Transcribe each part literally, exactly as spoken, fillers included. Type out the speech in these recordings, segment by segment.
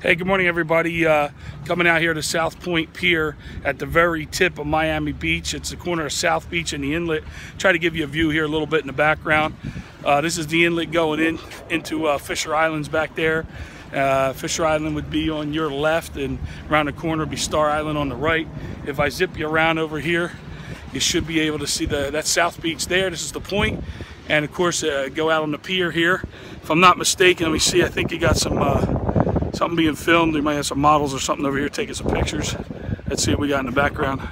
Hey, good morning, everybody. Uh, coming out here to South Point Pier at the very tip of Miami Beach. It's the corner of South Beach and the inlet. Try to give you a view here a little bit in the background. Uh, this is the inlet going in into uh, Fisher Islands back there. Uh, Fisher Island would be on your left, and around the corner would be Star Island on the right. If I zip you around over here, you should be able to see the that's South Beach there. This is the point. And of course, uh, go out on the pier here. If I'm not mistaken, let me see, I think you got some uh, something being filmed. They might have some models or something over here taking some pictures. Let's see what we got in the background.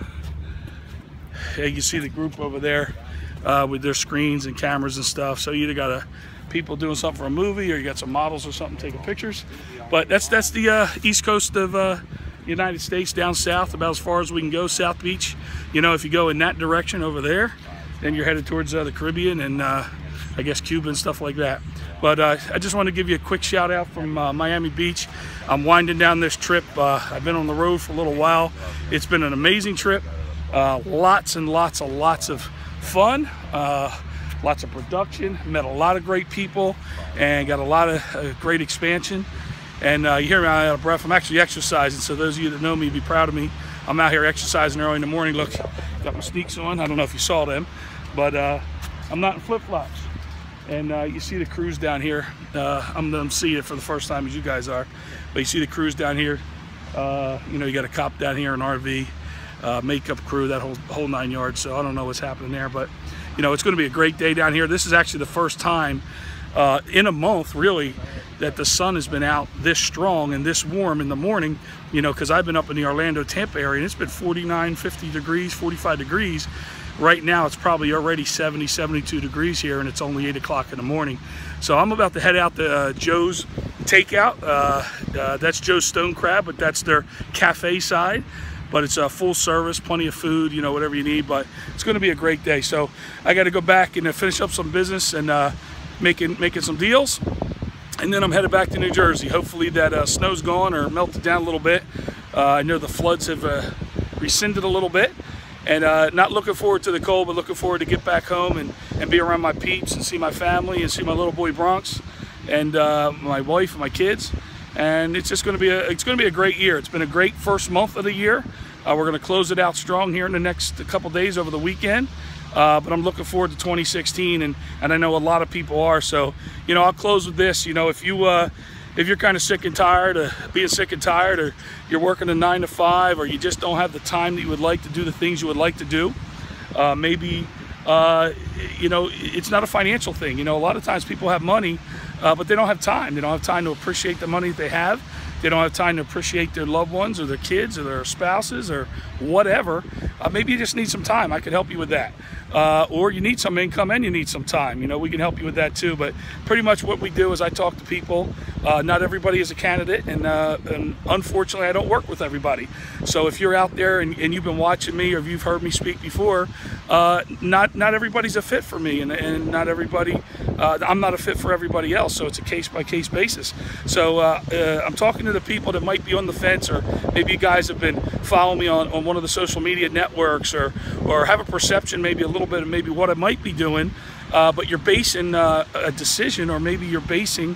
Yeah, you can see the group over there uh, with their screens and cameras and stuff. So you either got a people doing something for a movie, or you got some models or something taking pictures. But that's that's the uh, east coast of uh, United States, down south, about as far as we can go. South Beach. You know, if you go in that direction over there, then you're headed towards uh, the Caribbean and uh, I guess Cuba and stuff like that. But uh, I just want to give you a quick shout out from uh, Miami Beach. I'm winding down this trip. Uh, I've been on the road for a little while. It's been an amazing trip. Uh, lots and lots and lots of fun. Uh, lots of production. Met a lot of great people and got a lot of uh, great expansion. And uh, you hear me out of breath. I'm actually exercising, so those of you that know me, be proud of me. I'm out here exercising early in the morning. Look, got my sneaks on. I don't know if you saw them, but uh, I'm not in flip-flops. And uh, you see the crews down here. Uh, I'm gonna see it for the first time as you guys are, but you see the crews down here. Uh, you know, you got a cop down here, an R V, uh, makeup crew, that whole whole nine yards. So I don't know what's happening there, but you know, it's going to be a great day down here. This is actually the first time uh, in a month, really, that the sun has been out this strong and this warm in the morning. You know, because I've been up in the Orlando, Tampa area, and it's been forty-nine, fifty degrees, forty-five degrees. Right now it's probably already seventy, seventy-two degrees here, and it's only eight o'clock in the morning. So I'm about to head out to uh, Joe's Takeout. Uh, uh, that's Joe's Stone Crab, but that's their cafe side. But it's a uh, full service, plenty of food, you know, whatever you need. But it's going to be a great day. So I got to go back and uh, finish up some business and uh, making making some deals. And then I'm headed back to New Jersey. Hopefully that uh, snow's gone or melted down a little bit. Uh, I know the floods have uh, rescinded a little bit. And uh, not looking forward to the cold, but looking forward to get back home and, and be around my peeps and see my family and see my little boy Bronx and uh, my wife and my kids. And it's just going to be a it's going to be a great year. It's been a great first month of the year. Uh, we're going to close it out strong here in the next couple days over the weekend. Uh, but I'm looking forward to twenty sixteen, and and I know a lot of people are. So you know, I'll close with this. You know, if you uh, if you're kind of sick and tired of being sick and tired, or you're working a nine to five, or you just don't have the time that you would like to do the things you would like to do, uh, maybe, uh, you know, it's not a financial thing. You know, a lot of times people have money, uh, but they don't have time. They don't have time to appreciate the money that they have. They don't have time to appreciate their loved ones or their kids or their spouses or whatever. Uh, maybe you just need some time. I could help you with that. Uh, or you need some income and you need some time. You know, we can help you with that too. But pretty much what we do is I talk to people. Uh, not everybody is a candidate, and, uh, and unfortunately I don't work with everybody. So if you're out there and, and you've been watching me, or if you've heard me speak before, uh, not not everybody's a fit for me, and, and not everybody, uh, I'm not a fit for everybody else. So it's a case-by-case basis. So uh, uh, I'm talking to the people that might be on the fence, or maybe you guys have been following me on, on one of the social media networks, or or have a perception maybe a little bit of maybe what I might be doing, uh, but you're basing uh, a decision, or maybe you're basing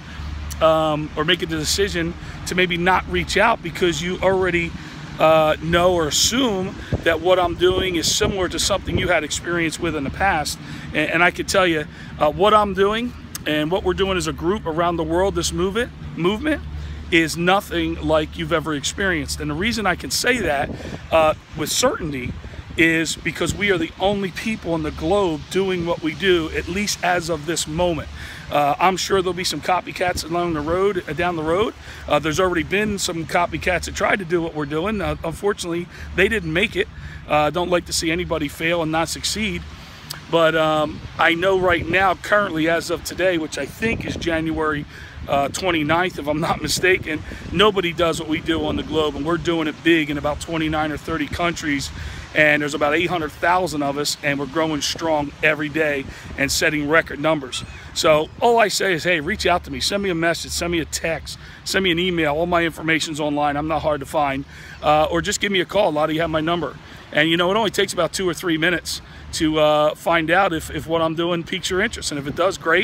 um, or making the decision to maybe not reach out because you already uh, know or assume that what I'm doing is similar to something you had experience with in the past. And, and I can tell you uh, what I'm doing and what we're doing as a group around the world, this movement movement is nothing like you've ever experienced. And the reason I can say that uh, with certainty is because we are the only people in the globe doing what we do, at least as of this moment. Uh, I'm sure there'll be some copycats along the road, uh, down the road. Uh, there's already been some copycats that tried to do what we're doing. Uh, unfortunately, they didn't make it. I uh, don't like to see anybody fail and not succeed. But um, I know right now, currently, as of today, which I think is January uh, twenty-ninth, if I'm not mistaken, nobody does what we do on the globe, and we're doing it big in about twenty-nine or thirty countries. And there's about eight hundred thousand of us, and we're growing strong every day and setting record numbers. So all I say is, hey, reach out to me. Send me a message. Send me a text. Send me an email. All my information's online. I'm not hard to find. Uh, or just give me a call. A lot of you have my number. And, you know, it only takes about two or three minutes to uh, find out if, if what I'm doing piques your interest. And if it does, great.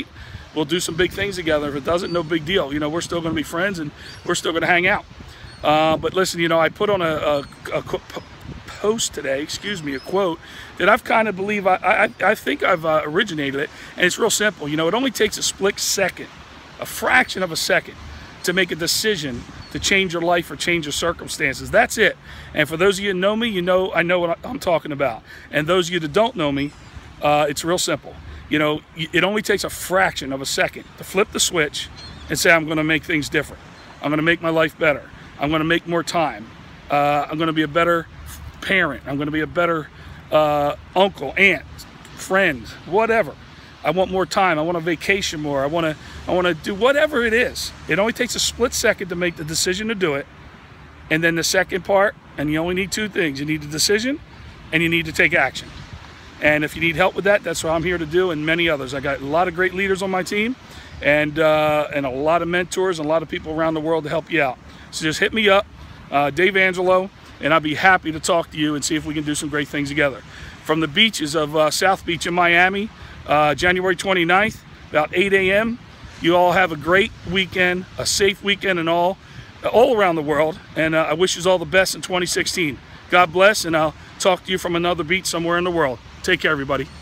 we'll do some big things together. If it doesn't, no big deal. You know, we're still going to be friends, and we're still going to hang out. Uh, but listen, you know, I put on a, a, a post today, excuse me, a quote that I've kind of believe, I, I, I think I've uh, originated it, and it's real simple. You know, it only takes a split second, a fraction of a second, to make a decision to change your life or change your circumstances. That's it. And for those of you who know me, you know I know what I'm talking about. And those of you that don't know me, uh, it's real simple. You know, it only takes a fraction of a second to flip the switch and say, I'm going to make things different. I'm going to make my life better. I'm going to make more time. Uh, I'm going to be a better parent. I'm going to be a better uh, uncle, aunt, friend, whatever. I want more time. I want to vacation more. I want to I want to do whatever it is. It only takes a split second to make the decision to do it. And then the second part, and you only need two things. You need the decision, and you need to take action. And if you need help with that, that's what I'm here to do, and many others. I got a lot of great leaders on my team, and uh, and a lot of mentors and a lot of people around the world to help you out. So just hit me up, uh, Dave Angelo, and I'll be happy to talk to you and see if we can do some great things together. From the beaches of uh, South Beach in Miami, uh, January twenty-ninth, about eight A M You all have a great weekend, a safe weekend, and all, all around the world. And uh, I wish you all the best in twenty sixteen. God bless, and I'll talk to you from another beach somewhere in the world. Take care, everybody.